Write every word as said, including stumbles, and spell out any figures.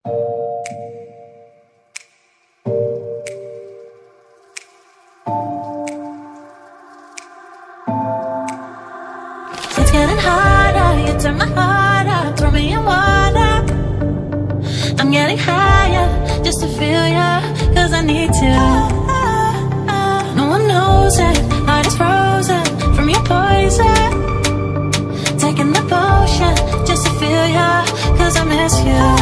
It's getting harder, you turn my heart up, throw me in water. I'm getting higher, just to feel ya, cause I need to. No one knows it, heart is frozen from your poison. Taking the potion, just to feel ya, cause I miss you.